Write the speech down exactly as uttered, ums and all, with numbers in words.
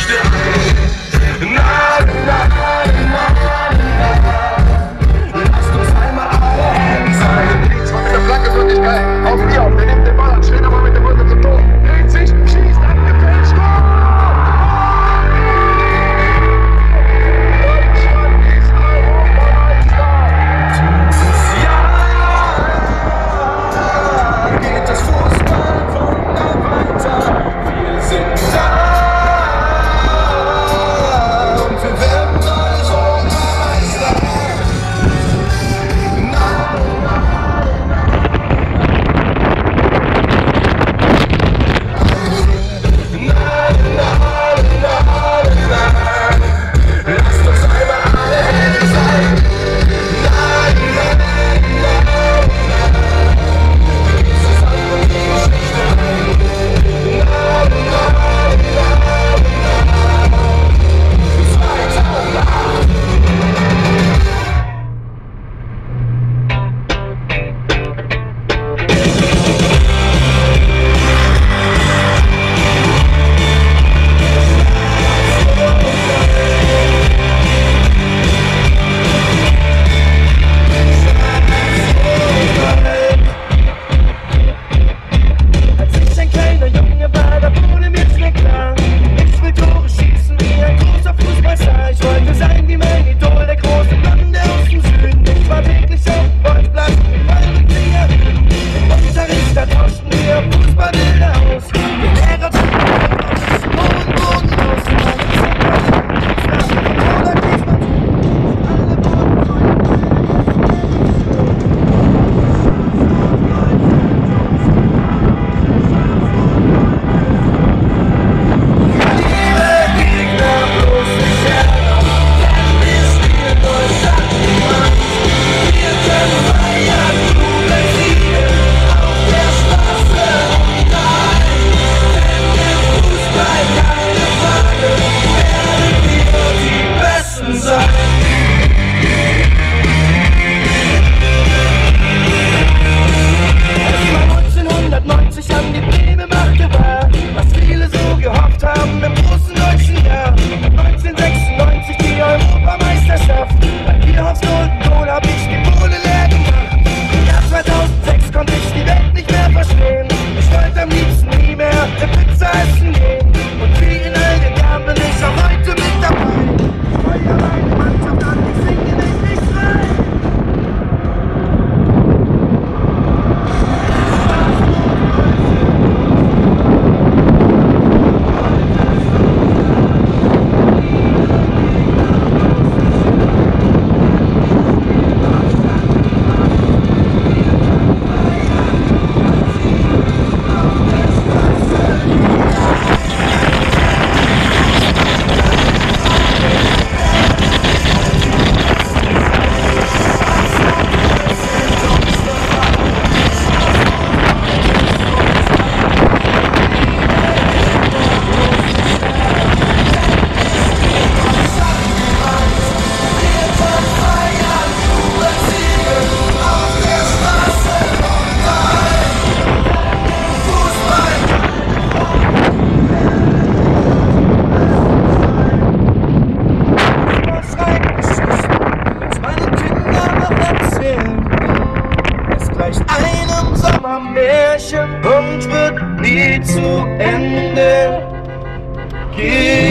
Geschichte ein. Na, na, na, na, lasst uns einmal alle Helden sein. Nichts von mit der Flagge wird nicht geil. Auf mir, auf der nimmt den Ball und steht aber mit dem Rücken zum Tor. Dreht sich, schießt, abgefälscht, Tor! Märchen und wird nie zu Ende gehen.